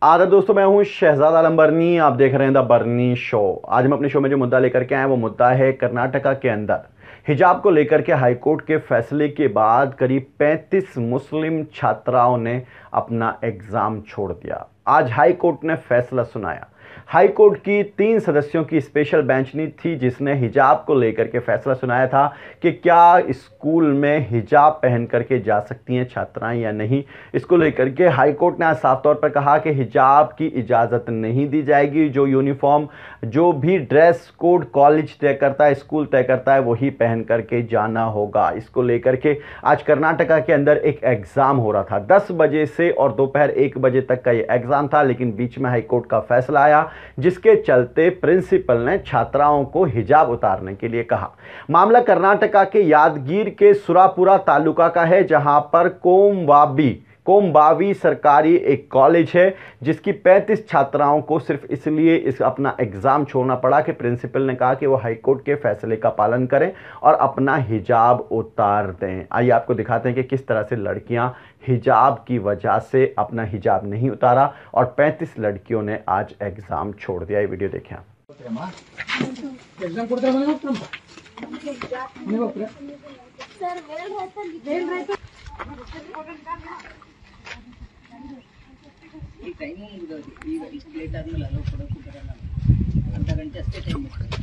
आदर दोस्तों, मैं हूं शहजाद आलम बरनी। आप देख रहे हैं द बरनी शो। आज हम अपने शो में जो मुद्दा लेकर के आए वो मुद्दा है कर्नाटका के अंदर हिजाब को लेकर के हाईकोर्ट के फैसले के बाद करीब 35 मुस्लिम छात्राओं ने अपना एग्जाम छोड़ दिया। आज हाईकोर्ट ने फैसला सुनाया। हाईकोर्ट की 3 सदस्यों की स्पेशल बेंच ने थी जिसने हिजाब को लेकर के फैसला सुनाया था कि क्या स्कूल में हिजाब पहन करके जा सकती हैं छात्राएं या नहीं। इसको लेकर के हाईकोर्ट ने आज साफ तौर पर कहा कि हिजाब की इजाज़त नहीं दी जाएगी। जो यूनिफॉर्म, जो भी ड्रेस कोड कॉलेज तय करता है, स्कूल तय करता है, वही पहन करके जाना होगा। इसको लेकर के आज कर्नाटका के अंदर एक एग्ज़ाम हो रहा था 10 बजे से और दोपहर 1 बजे तक का ये एग्ज़ाम था, लेकिन बीच में हाईकोर्ट का फैसला आया जिसके चलते प्रिंसिपल ने छात्राओं को हिजाब उतारने के लिए कहा। मामला कर्नाटका के यादगीर के सुरापुरा तालुका का है, जहां पर कोमबावी सरकारी एक कॉलेज है जिसकी 35 छात्राओं को सिर्फ इसलिए अपना एग्जाम छोड़ना पड़ा कि प्रिंसिपल ने कहा कि वो हाईकोर्ट के फैसले का पालन करें और अपना हिजाब उतार दें। आइए आपको दिखाते हैं कि किस तरह से लड़कियां हिजाब की वजह से अपना हिजाब नहीं उतारा और 35 लड़कियों ने आज एग्जाम छोड़ दिया। ये वीडियो देखें आप। ಈ ಟೈಮಿಂಗ್ ಇರೋದು ಈಗ ಇಷ್ಟು ಲೇಟ್ ಆದ್ಮೇಲೆ ಅಲೋ ಕೊಡೋಕ್ಕೂ ಬರಲ್ಲ. ಅರ್ಧ ಗಂಟೆ ಅಷ್ಟೇ ಟೈಮ್ ಇರ್ತದೆ.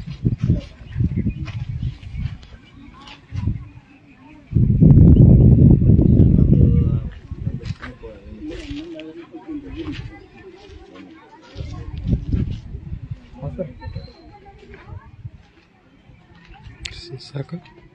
ಸಾಕು.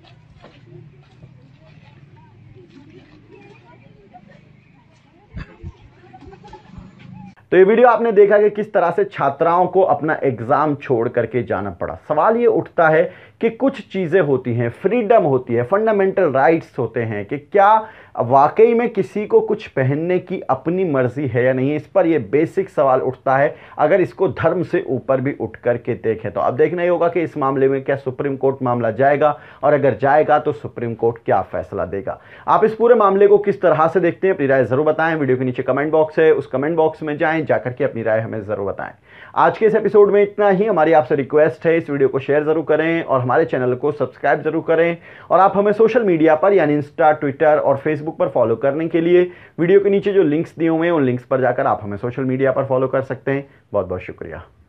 तो ये वीडियो आपने देखा कि किस तरह से छात्राओं को अपना एग्जाम छोड़ करके जाना पड़ा। सवाल ये उठता है कि कुछ चीज़ें होती हैं, फ्रीडम होती है, फंडामेंटल राइट्स होते हैं कि क्या वाकई में किसी को कुछ पहनने की अपनी मर्जी है या नहीं। इस पर यह बेसिक सवाल उठता है। अगर इसको धर्म से ऊपर भी उठ करके देखें तो अब देखना ही होगा कि इस मामले में क्या सुप्रीम कोर्ट मामला जाएगा और अगर जाएगा तो सुप्रीम कोर्ट क्या फैसला देगा। आप इस पूरे मामले को किस तरह से देखते हैं, अपनी राय जरूर बताएं। वीडियो के नीचे कमेंट बॉक्स है, उस कमेंट बॉक्स में जाएं, जाकर के अपनी राय हमें जरूर बताएं। आज के इस एपिसोड में इतना ही। हमारी आपसे रिक्वेस्ट है, इस वीडियो को शेयर जरूर करें और हमारे चैनल को सब्सक्राइब जरूर करें। और आप हमें सोशल मीडिया पर यानी इंस्टा, ट्विटर और फेसबुक पर फॉलो करने के लिए वीडियो के नीचे जो लिंक्स दिए हुए हैं उन लिंक्स पर जाकर आप हमें सोशल मीडिया पर फॉलो कर सकते हैं। बहुत बहुत शुक्रिया।